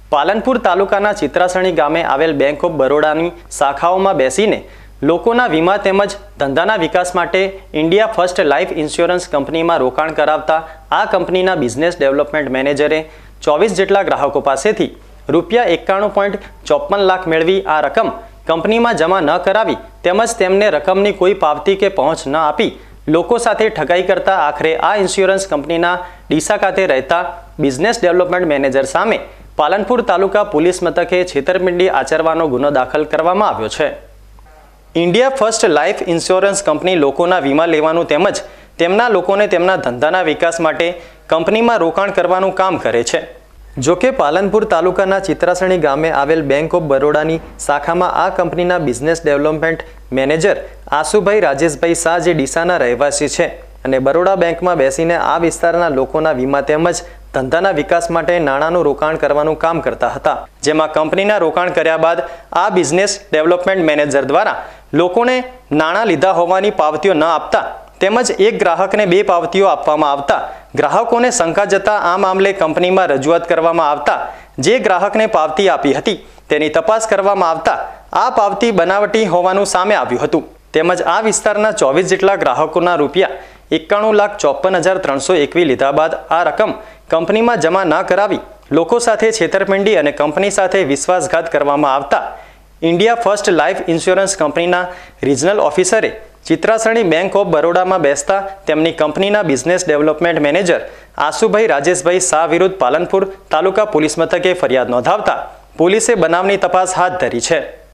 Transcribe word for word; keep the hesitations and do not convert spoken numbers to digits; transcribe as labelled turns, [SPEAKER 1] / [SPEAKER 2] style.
[SPEAKER 1] પાલનપુર તાલુકાના ચિત્રાસણી ગામે આવેલ બેંક ઓફ બરોડાની શાખાઓમાં બેસીને લોકોના વીમા તેમજ ધંધાના વિકાસ માટે ઇન્ડિયા ફર્સ્ટ લાઈફ ઇન્સ્યોરન્સ કંપનીમાં રોકાણ કરાવતા આ કંપનીના બિઝનેસ ડેવલપમેન્ટ મેનેજરે ચોવીસ જેટલા ગ્રાહકો પાસેથી રૂપિયા એકાણું પોઈન્ટ ચોપન લાખ મેળવી આ રકમ કંપનીમાં જમા ન કરાવી તેમજ તેમને રકમની કોઈ પાવતી કે પહોંચ ન આપી લોકો સાથે ઠગાઈ કરતા આખરે આ ઇન્સ્યોરન્સ કંપનીના ડીસા ખાતે રહેતા બિઝનેસ ડેવલપમેન્ટ મેનેજર સામે પાલનપુર તાલુકા પોલીસ મથકે છેતરપિંડી આચરવાનો ગુનો દાખલ કરવામાં આવ્યો છે। India first life insurance company લોકોના વીમા લેવાનું તેમજ તેમના લોકોને તેમના ધંધાના વિકાસ માટે કંપનીમાં રોકાણ કરવાનું કામ કરે છે। જો કે પાલનપુર તાલુકાના ચિત્રાસણી ગામે આવેલ બેંક ઓફ બરોડાની શાખામાં આ કંપનીના business development manager Asubhai Rajeshbhai Shah જે ડીસાના રહેવાસી છે અને બરોડા બેંકમાં બેસીને આ વિસ્તારના લોકોના વીમા તેમજ ધંધાના વિકાસ માટે નાણાંનું રોકાણ કરવાનું કામ કરતા હતા, જેમાં કંપનીના રોકાણ કર્યા બાદ આ બિઝનેસ ડેવલપમેન્ટ મેનેજર દ્વારા લોકોને નાણાં લીધા હોવાની પાવતીઓ ન આપતા તેમજ એક ગ્રાહકને બે પાવતીઓ આપવામાં આવતા ગ્રાહકોને શંકા જતા આ મામલે કંપનીમાં રજૂઆત કરવામાં આવતા જે ગ્રાહકને પાવતી આપી હતી તેની તપાસ કરવામાં આવતા આ પાવતી બનાવટી હોવાનું સામે આવ્યું હતું તેમજ આ વિસ્તારના ચોવીસ જેટલા ગ્રાહકોના રૂપિયા એકાણું લાખ ચોપન હજાર ત્રણસો એકવીસ લીધા બાદ આ રકમ કંપનીમાં જમા ન કરાવી લોકો સાથે છેતરપિંડી અને કંપની સાથે વિશ્વાસઘાત કરવામાં આવતા ઇન્ડિયા ફર્સ્ટ લાઈફ ઇન્સ્યોરન્સ કંપનીના રિજનલ ઓફિસરે ચિત્રાસણી બેંક ઓફ બરોડામાં બેસતા તેમની કંપનીના business development manager Asubhai Rajeshbhai Shah વિરુદ્ધ પાલનપુર તાલુકા પોલીસ મથકે ફરિયાદ નોંધાવતા પોલીસે બનાવની તપાસ હાથ ધરી છે।